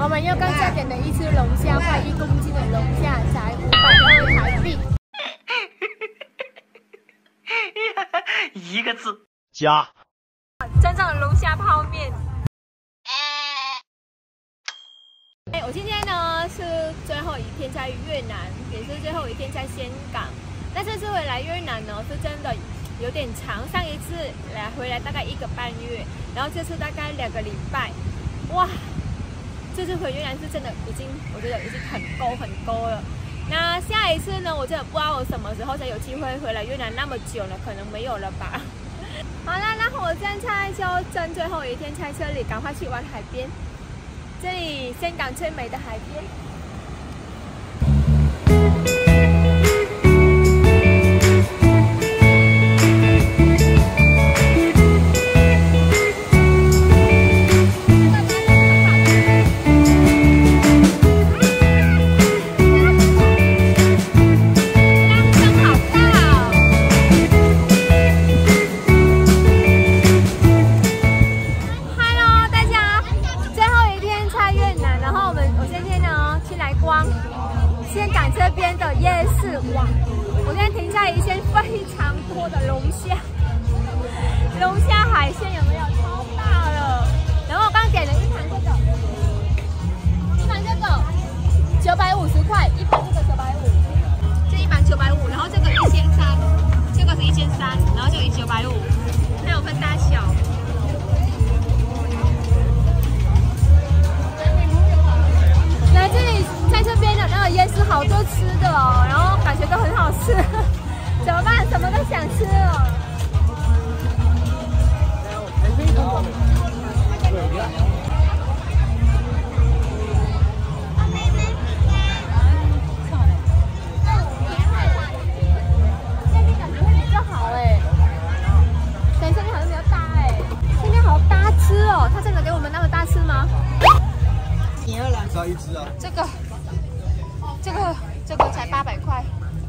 我们又刚下点的一只龙虾，快1公斤的龙虾才520台币。 一个字， 加。 真正的龙虾泡面。我今天呢是最后一天在越南，也是最后一天在香港。但这次回来越南呢，是真的有点长。上一次回来大概1个半月，然后这次大概2个礼拜。哇，这次回越南是真的我觉得已经很够了。那下一次呢，我真的不知道我什么时候才有机会回来越南，那么久了，可能没有了吧。好了，那我现在就趁最后一天在这里，赶快去玩海边。这里香港最美的海边。香港这边的夜市，哇！我今天停在一间非常多的龙虾海鲜，有没有？超大了。然后我刚点了一盘这个950块，一盘这个950，这一盘950，然后这个1300，这个是1300，然后这个950，还有分大小。来这里，在这边的那个夜市好多吃的哦，然后感觉都很好吃，怎么办？什么都想吃了。这边感觉会比较好哎，但这边好像比较大哎，这边好大吃哦，他真的给我们那么大吃吗？ 杀一只啊！ 这个才800块，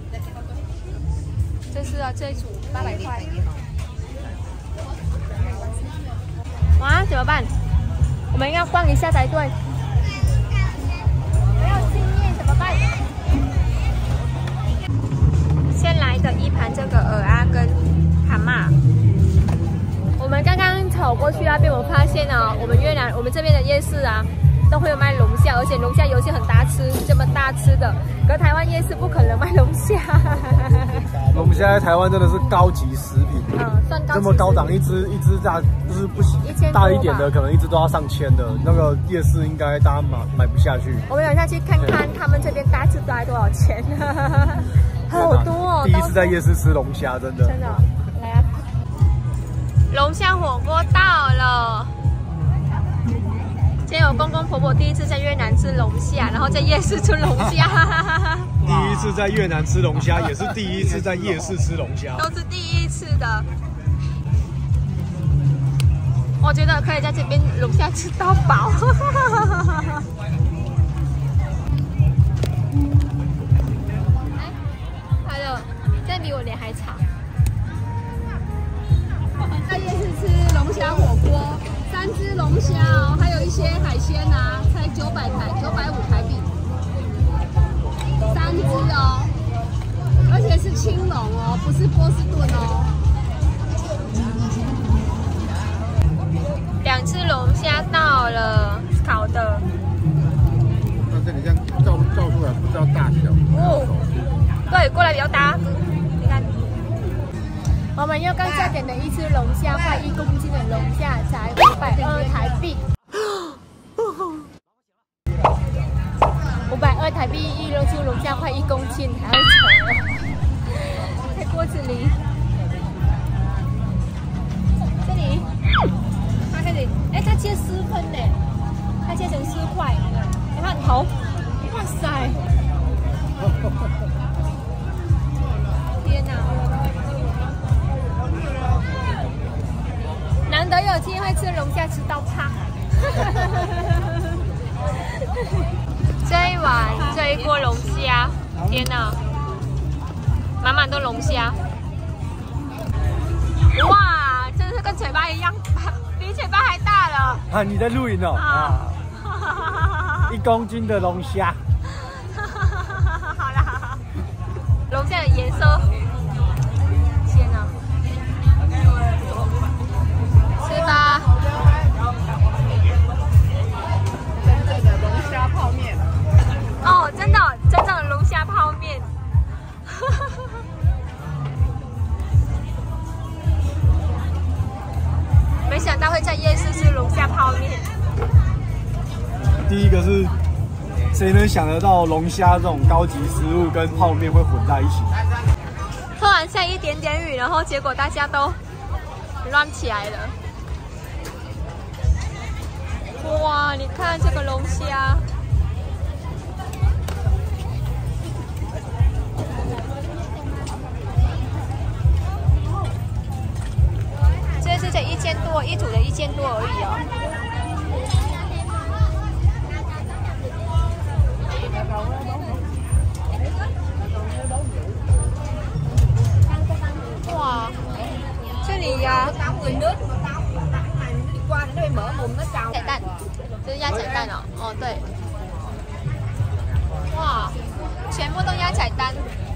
这是啊，这一组800块。哇，怎么办？我们要逛一下才对。没有经验怎么办？先来的一盘这个鹅啊跟蛤蟆。我们刚刚走过去那边，我发现啊，我们这边的夜市啊。都会有卖龙虾，而且龙虾有些很大吃，这么大吃的，可台湾夜市不可能卖龙虾。 龙虾在台湾真的是高级食品， 算高级。 这么高档，一只大就是不行，大一点的可能一只都要上千的，那个夜市应该大家买不下去。 我们等下去看看他们这边大只大概多少钱，好多哦。 第一次在夜市吃龙虾，真的。 真的，来啊！龙虾火锅到了。今天我公公婆婆第一次在越南吃龙虾，然后在夜市吃龙虾。 第一次在越南吃龙虾，也是第一次在夜市吃龙虾， 都是第一次的。我觉得可以在这边龙虾吃到饱。哎，快乐，这比我脸还长。在夜市吃龙虾火锅。3只龙虾哦，还有一些海鲜啊，才950台币，3只哦，而且是青龙哦，不是波士顿哦。2只龙虾到了，烤的。 那这里这样照出来不知道大小。 哦，对，过来比较大。你看。我们又刚下点的一只龙虾，快1公斤的龙虾才520台币。520台币一只龙虾快1公斤，还会扯。在锅子里，这里，它这里，哎，它切4份呢，它切成4块，你看头，哇塞！天哪！难得有机会吃龙虾吃到胖。这一锅龙虾，天哪，满满都龙虾。哇，真的是跟嘴巴一样，比嘴巴还大了。 啊，你在录影哦。啊。 公斤的龙虾。 好啦，龙虾的颜色，天哪！吃吧。 真正的龙虾泡面。 哦，真的，真正的龙虾泡面。没想到会在夜市吃龙虾泡面。 第一个是，谁能想得到龙虾这种高级食物跟泡面会混在一起？ 突然下一点点雨，然后结果大家都乱起来了。哇，你看这个龙虾。这是才1000多，一组的1000多而已哦。哇，这里呀，彩蛋，这是鸭彩蛋哦。哦，对。哇，全部都鸭彩蛋。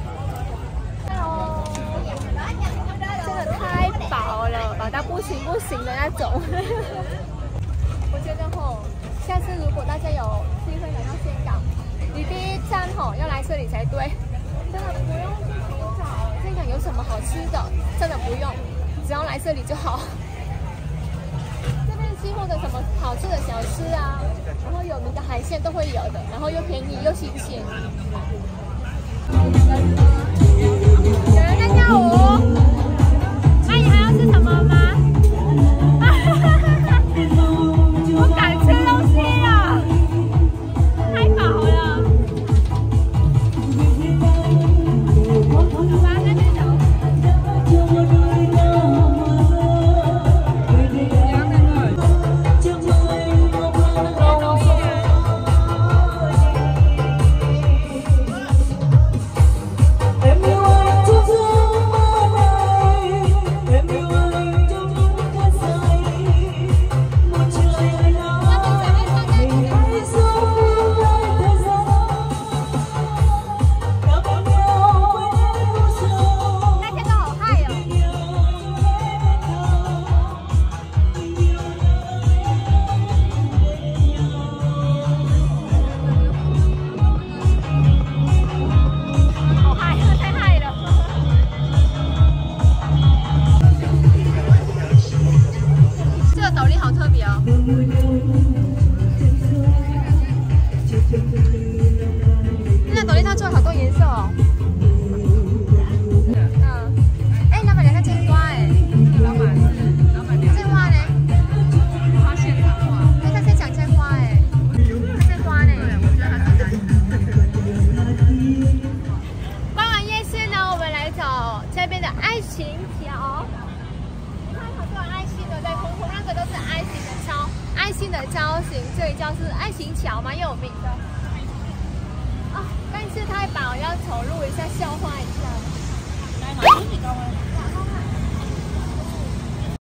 真的太饱了，饱到不行不行的那种。我觉得吼，下次如果大家有机会来到香港，你第一站吼要来这里才对。真的不用去寻找香港有什么好吃的，真的不用，只要来这里就好。这边几乎的什么好吃的小吃啊，然后有名的海鲜都会有的，然后又便宜又新鲜。有人在跳舞。那你还要吃什么吗？不敢吃东西了，太饱了。走吧，那边走。礁形，这一礁是爱情桥蛮有名的啊，但是太饱，要走路一下消化一下。